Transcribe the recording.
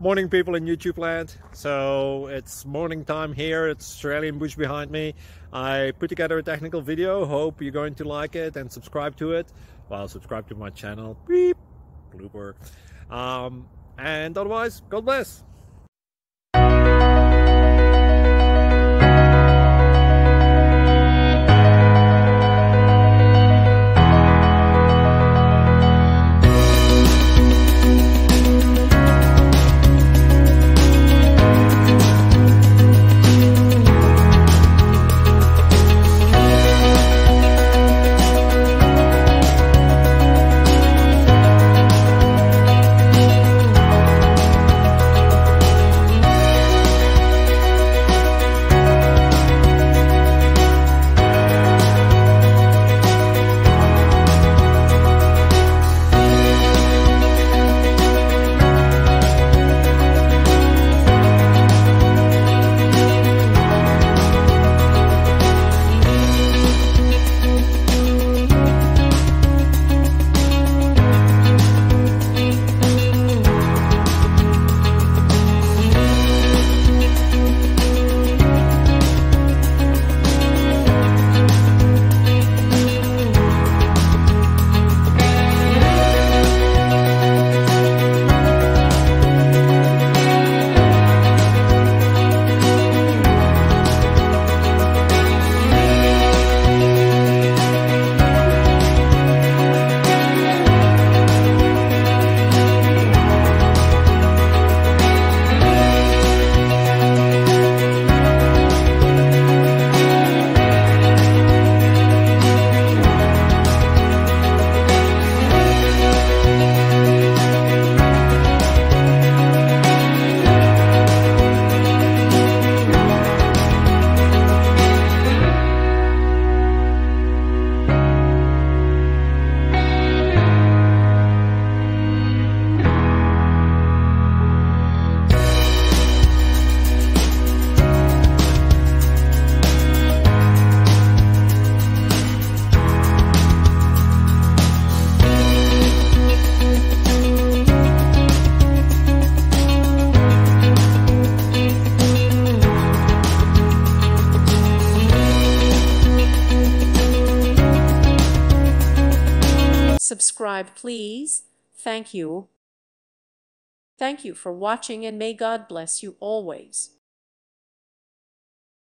Morning people in YouTube land. So it's morning time here. It's Australian bush behind me. I put together a technical video. Hope you're going to like it and subscribe to it. Well, subscribe to my channel. Beep. Blooper. And otherwise, God bless. Subscribe, please. Thank you. Thank you for watching, and may God bless you always.